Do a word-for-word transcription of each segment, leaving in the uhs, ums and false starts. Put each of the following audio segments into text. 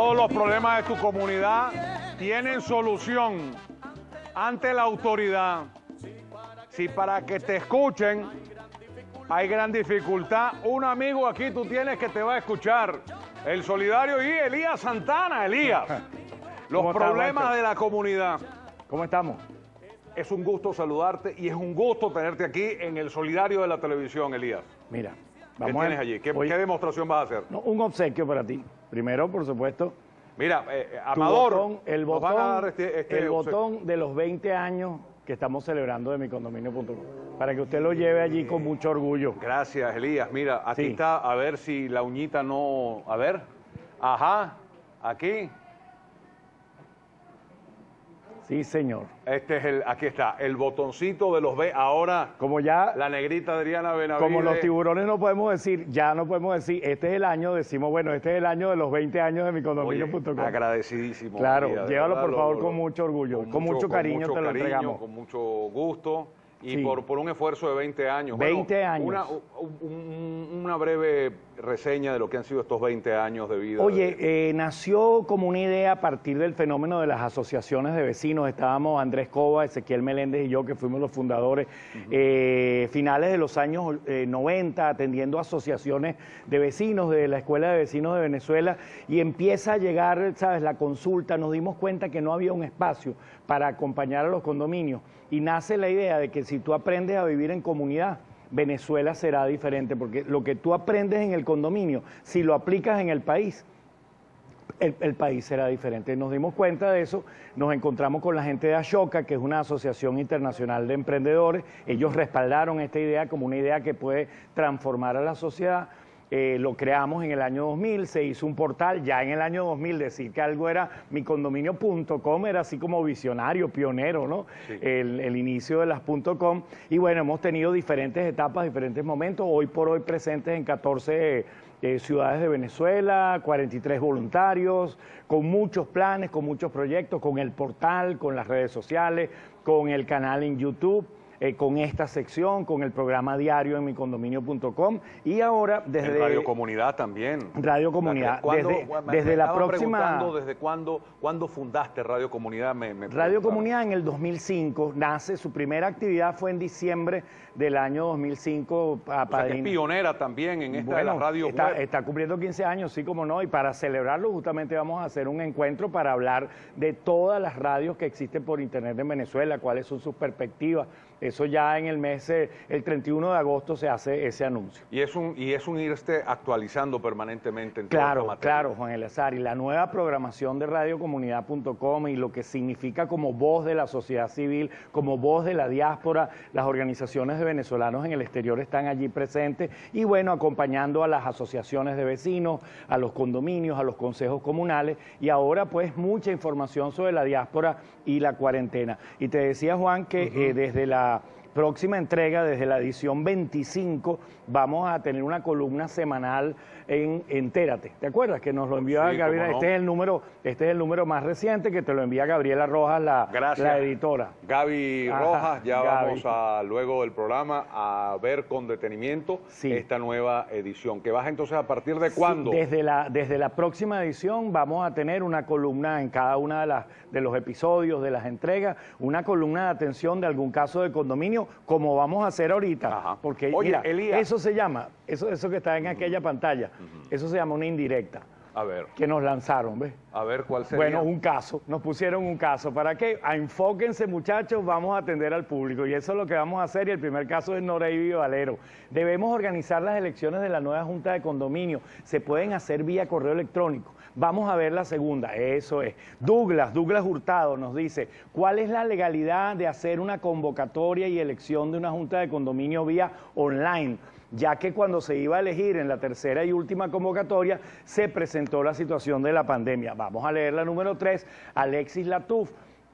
Todos los problemas de tu comunidad tienen solución ante la autoridad. Si para que te escuchen hay gran dificultad, un amigo aquí tú tienes que te va a escuchar. El solidario y Elías Santana. Elías, los problemas está, de la comunidad. ¿Cómo estamos? Es un gusto saludarte y es un gusto tenerte aquí en el solidario de la televisión, Elías. Mira, vamos ¿qué tienes a... allí? ¿Qué, hoy... ¿Qué demostración vas a hacer? No, un obsequio para ti. Primero, por supuesto. Mira, eh, Amador, botón, el botón, van a dar este, este el botón de los veinte años que estamos celebrando de mi condominio punto com, para que usted lo lleve allí con mucho orgullo. Gracias, Elías. Mira, aquí sí. está, a ver si la uñita no... A ver, ajá, aquí. Sí, señor. Este es el, aquí está, el botoncito de los B. Ahora, como ya la negrita Adriana Benavides. Como los tiburones no podemos decir, ya no podemos decir, este es el año, decimos, bueno, este es el año de los veinte años de mi condominio punto com. Agradecidísimo. Claro, María, llévalo verdad, por favor lo, con mucho orgullo, con, con mucho, mucho cariño, con mucho te lo cariño, entregamos. Con mucho gusto. Y sí. por, por un esfuerzo de veinte años. veinte bueno, años. Una, un, una breve reseña de lo que han sido estos veinte años de vida. Oye, de... eh, nació como una idea a partir del fenómeno de las asociaciones de vecinos. Estábamos Andrés Cova, Ezequiel Meléndez y yo, que fuimos los fundadores, uh-huh. eh, finales de los años eh, noventa, atendiendo asociaciones de vecinos de la Escuela de Vecinos de Venezuela, y empieza a llegar, ¿sabes?, la consulta. Nos dimos cuenta que no había un espacio para acompañar a los condominios, y nace la idea de que si tú aprendes a vivir en comunidad, Venezuela será diferente, porque lo que tú aprendes en el condominio, si lo aplicas en el país, el, el país será diferente. Nos dimos cuenta de eso, nos encontramos con la gente de Ashoka, que es una asociación internacional de emprendedores. Ellos respaldaron esta idea como una idea que puede transformar a la sociedad. Eh, lo creamos en el año dos mil, se hizo un portal. Ya en el año dos mil decir que algo era mi condominio punto com era así como visionario, pionero, ¿no? Sí. El, el inicio de las .com. Y bueno, hemos tenido diferentes etapas, diferentes momentos, hoy por hoy presentes en catorce eh, ciudades de Venezuela, cuarenta y tres voluntarios, con muchos planes, con muchos proyectos, con el portal, con las redes sociales, con el canal en YouTube. Eh, con esta sección, con el programa diario en mi condominio punto com, y ahora desde... En Radio Comunidad también. Radio Comunidad. ¿Cuándo, desde me, desde me la próxima... ¿Desde cuándo, cuándo fundaste Radio Comunidad? Me, me Radio Comunidad en el dos mil cinco nace, su primera actividad fue en diciembre del año dos mil cinco. A o sea, que es pionera también en esta bueno, de la radio está, web. Está cumpliendo quince años, sí como no, y para celebrarlo justamente vamos a hacer un encuentro para hablar de todas las radios que existen por internet en Venezuela, cuáles son sus perspectivas. Eso ya en el mes, el treinta y uno de agosto se hace ese anuncio. Y es un, y es un irse actualizando permanentemente en claro, toda esta Claro, Juan Eleazar, y la nueva programación de radio comunidad punto com y lo que significa como voz de la sociedad civil, como voz de la diáspora, las organizaciones de venezolanos en el exterior están allí presentes, y bueno, acompañando a las asociaciones de vecinos, a los condominios, a los consejos comunales, y ahora pues mucha información sobre la diáspora y la cuarentena. Y te decía, Juan, que uh-huh. eh, desde la próxima entrega, desde la edición veinticinco, vamos a tener una columna semanal en Entérate. ¿Te acuerdas? Que nos lo envió sí, Gabriela. No. Este es el número, este es el número más reciente que te lo envía Gabriela Rojas, la, la editora. Gaby Ajá, Rojas, ya Gaby. vamos a, luego del programa, a ver con detenimiento sí. esta nueva edición. ¿Que vas entonces a partir de cuándo? Sí, desde la, desde la próxima edición vamos a tener una columna en cada una de, las, de los episodios, de las entregas, una columna de atención de algún caso de condominio, como vamos a hacer ahorita. Ajá. Porque Oye, mira, Elías. eso se llama, eso, eso que está en uh-huh. aquella pantalla, uh-huh. eso se llama una indirecta. A ver. Que nos lanzaron, ¿ves? A ver, ¿cuál sería? Bueno, un caso, nos pusieron un caso. ¿Para qué? A enfóquense, muchachos, vamos a atender al público. Y eso es lo que vamos a hacer, y el primer caso es Noreyvi Valero. Debemos organizar las elecciones de la nueva Junta de Condominio. Se pueden hacer vía correo electrónico. Vamos a ver la segunda, eso es. Douglas, Douglas Hurtado nos dice, ¿cuál es la legalidad de hacer una convocatoria y elección de una Junta de Condominio vía online? Ya que cuando se iba a elegir en la tercera y última convocatoria se presentó la situación de la pandemia. Vamos a leer la número tres, Alexis Latuf.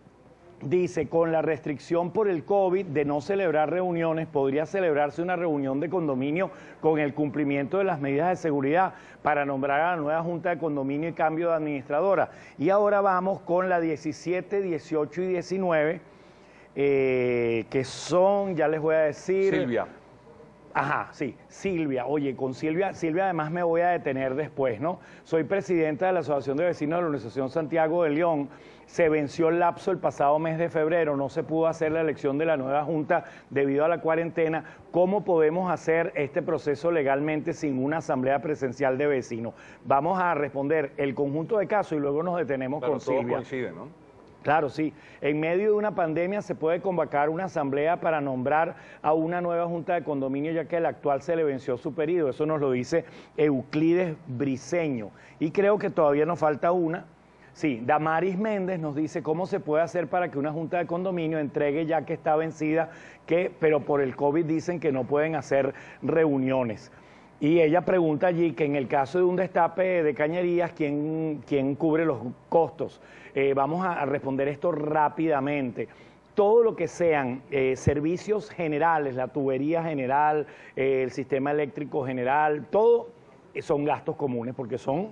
Dice, con la restricción por el COVID de no celebrar reuniones, podría celebrarse una reunión de condominio con el cumplimiento de las medidas de seguridad para nombrar a la nueva Junta de Condominio y cambio de administradora. Y ahora vamos con la diecisiete, dieciocho y diecinueve, eh, que son, ya les voy a decir... Silvia. Ajá, sí, Silvia. Oye, con Silvia, Silvia además me voy a detener después, ¿no? Soy presidenta de la Asociación de Vecinos de la Organización Santiago de León. Se venció el lapso el pasado mes de febrero, no se pudo hacer la elección de la nueva Junta debido a la cuarentena. ¿Cómo podemos hacer este proceso legalmente sin una asamblea presencial de vecinos? Vamos a responder el conjunto de casos y luego nos detenemos Pero con todo Silvia. coincide, ¿no? Claro, sí. En medio de una pandemia se puede convocar una asamblea para nombrar a una nueva junta de condominio, ya que el actual se le venció su periodo. Eso nos lo dice Euclides Briceño. Y creo que todavía nos falta una. Sí, Damaris Méndez nos dice cómo se puede hacer para que una junta de condominio entregue ya que está vencida, que, pero por el COVID dicen que no pueden hacer reuniones. Y ella pregunta allí que en el caso de un destape de cañerías, ¿quién, quién cubre los costos? Eh, vamos a responder esto rápidamente. Todo lo que sean eh, servicios generales, la tubería general, eh, el sistema eléctrico general, todo son gastos comunes porque son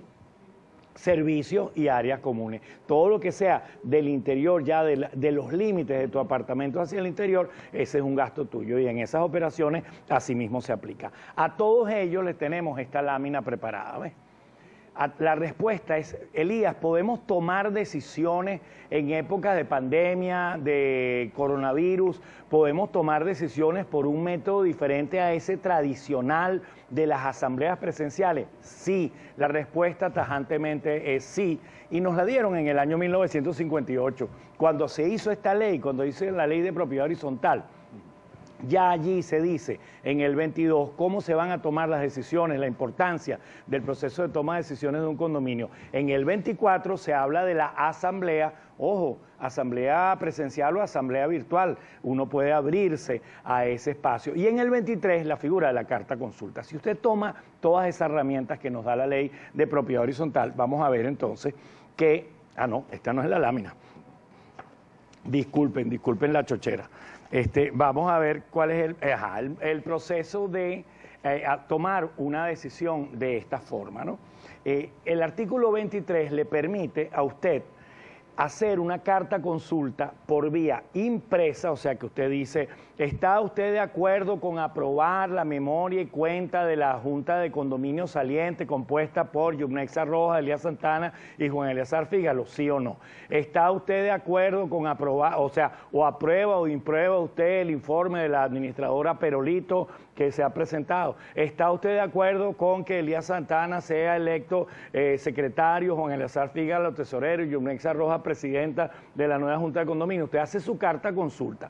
servicios y áreas comunes. Todo lo que sea del interior, ya de, la, de los límites de tu apartamento hacia el interior, ese es un gasto tuyo y en esas operaciones asimismo se aplica. A todos ellos les tenemos esta lámina preparada, ¿ves? La respuesta es, Elías, ¿podemos tomar decisiones en épocas de pandemia, de coronavirus? ¿Podemos tomar decisiones por un método diferente a ese tradicional de las asambleas presenciales? Sí, la respuesta tajantemente es sí. Y nos la dieron en el año mil novecientos cincuenta y ocho, cuando se hizo esta ley, cuando hizo la ley de propiedad horizontal. Ya allí se dice, en el veintidós, cómo se van a tomar las decisiones, la importancia del proceso de toma de decisiones de un condominio. En el veinticuatro se habla de la asamblea, ojo, asamblea presencial o asamblea virtual. Uno puede abrirse a ese espacio. Y en el veintitrés, la figura de la carta consulta. Si usted toma todas esas herramientas que nos da la ley de propiedad horizontal, vamos a ver entonces que, ah no, esta no es la lámina. Disculpen, disculpen la chochera. Este, vamos a ver cuál es el, ajá, el, el proceso de eh, tomar una decisión de esta forma, ¿no? Eh, el artículo veintitrés le permite a usted hacer una carta consulta por vía impresa, o sea que usted dice, ¿está usted de acuerdo con aprobar la memoria y cuenta de la Junta de Condominio Saliente compuesta por Yumnexa Rojas, Elías Santana y Juan Eleazar Fígalo? ¿Sí o no? ¿Está usted de acuerdo con aprobar, o sea, o aprueba o imprueba usted el informe de la administradora Perolito que se ha presentado? ¿Está usted de acuerdo con que Elías Santana sea electo eh, secretario, Juan Eleazar Fígalo tesorero y Yumnexa Rojas presidenta de la nueva Junta de Condominio? Usted hace su carta consulta,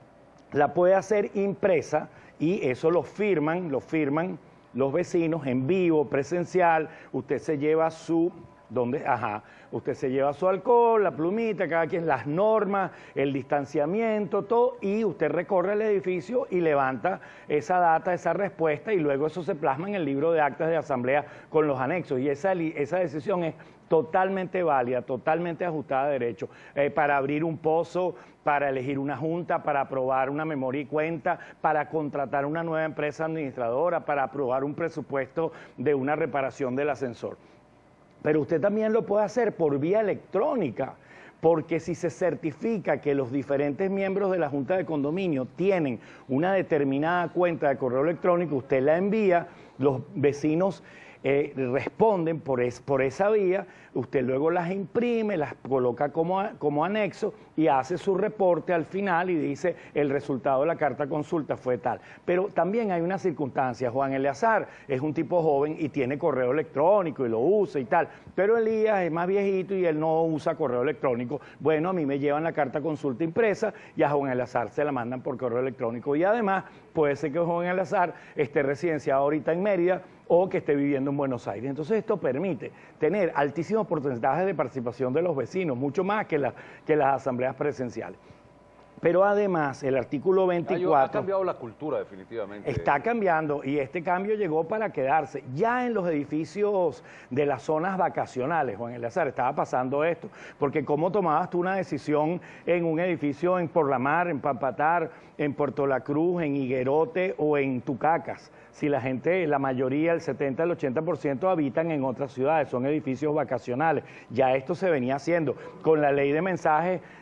la puede hacer impresa y eso lo firman, lo firman los vecinos en vivo, presencial. Usted se lleva su, ¿dónde? Ajá, usted se lleva su alcohol, la plumita, cada quien, las normas, el distanciamiento, todo, y usted recorre el edificio y levanta esa data, esa respuesta, y luego eso se plasma en el libro de actas de asamblea con los anexos, y esa, esa decisión es totalmente válida, totalmente ajustada a derecho, eh, para abrir un pozo, para elegir una junta, para aprobar una memoria y cuenta, para contratar una nueva empresa administradora, para aprobar un presupuesto de una reparación del ascensor. Pero usted también lo puede hacer por vía electrónica, porque si se certifica que los diferentes miembros de la Junta de Condominio tienen una determinada cuenta de correo electrónico, usted la envía, los vecinos Eh, responden por, es, por esa vía, usted luego las imprime, las coloca como, a, como anexo y hace su reporte al final y dice el resultado de la carta consulta fue tal. Pero también hay una circunstancia, Juan Eleazar es un tipo joven y tiene correo electrónico y lo usa y tal, pero Elías es más viejito y él no usa correo electrónico. Bueno, a mí me llevan la carta consulta impresa y a Juan Eleazar se la mandan por correo electrónico, y además puede ser que Juan Eleazar esté residenciado ahorita en Mérida o que esté viviendo en Buenos Aires. Entonces esto permite tener altísimos porcentajes de participación de los vecinos, mucho más que, la, que las asambleas presenciales. Pero además el artículo veinticuatro... Ha cambiado la cultura definitivamente. Está cambiando, y este cambio llegó para quedarse. Ya en los edificios de las zonas vacacionales, Juan Eleazar, estaba pasando esto, porque cómo tomabas tú una decisión en un edificio en Por la Mar, en Pampatar, en Puerto La Cruz, en Higuerote o en Tucacas, si la gente, la mayoría, el setenta, el ochenta por ciento habitan en otras ciudades, son edificios vacacionales. Ya esto se venía haciendo. Con la ley de mensajes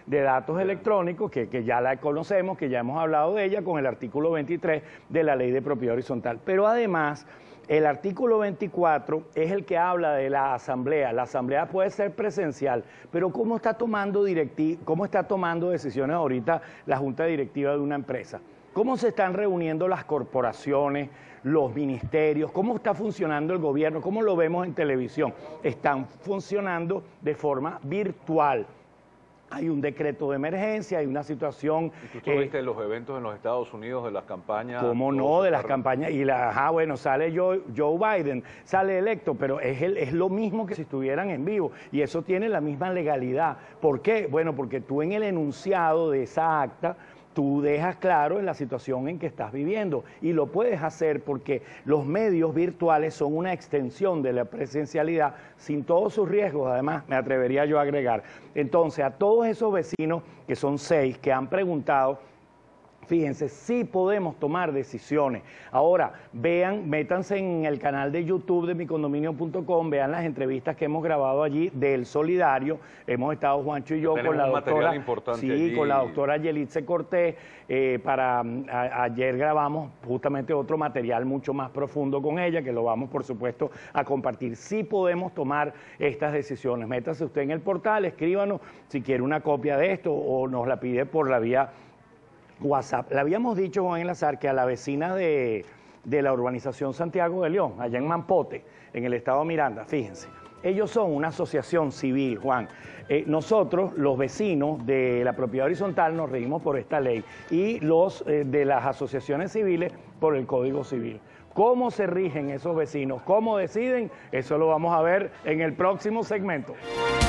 de datos electrónicos, que, que ya la conocemos, que ya hemos hablado de ella con el artículo veintitrés de la Ley de Propiedad Horizontal. Pero además, el artículo veinticuatro es el que habla de la asamblea. La asamblea puede ser presencial, pero ¿cómo está tomando directi- cómo está tomando decisiones ahorita la junta directiva de una empresa? ¿Cómo se están reuniendo las corporaciones, los ministerios? ¿Cómo está funcionando el gobierno? ¿Cómo lo vemos en televisión? Están funcionando de forma virtual. Hay un decreto de emergencia, hay una situación... ¿Y tú tuviste eh, los eventos en los Estados Unidos, de las campañas? ¿Cómo no? De las campañas. Y la, ajá, bueno, sale Joe, Joe Biden, sale electo, pero es, el, es lo mismo que si estuvieran en vivo. Y eso tiene la misma legalidad. ¿Por qué? Bueno, porque tú en el enunciado de esa acta, tú dejas claro en la situación en que estás viviendo y lo puedes hacer porque los medios virtuales son una extensión de la presencialidad sin todos sus riesgos, además me atrevería yo a agregar. Entonces, a todos esos vecinos, que son seis, que han preguntado, fíjense, sí podemos tomar decisiones. Ahora, vean, métanse en el canal de YouTube de mi condominio punto com, vean las entrevistas que hemos grabado allí del Solidario. Hemos estado, Juancho y yo, con la doctora, sí, allí. con la doctora Yelitze Cortés. Eh, para a, ayer grabamos justamente otro material mucho más profundo con ella, que lo vamos, por supuesto, a compartir. Sí podemos tomar estas decisiones. Métase usted en el portal, escríbanos si quiere una copia de esto o nos la pide por la vía WhatsApp. Le habíamos dicho, Juan Elazar, que a la vecina de, de la urbanización Santiago de León, allá en Mampote, en el estado Miranda, fíjense, ellos son una asociación civil, Juan. Eh, nosotros, los vecinos de la propiedad horizontal, nos regimos por esta ley y los eh, de las asociaciones civiles por el Código Civil. ¿Cómo se rigen esos vecinos? ¿Cómo deciden? Eso lo vamos a ver en el próximo segmento.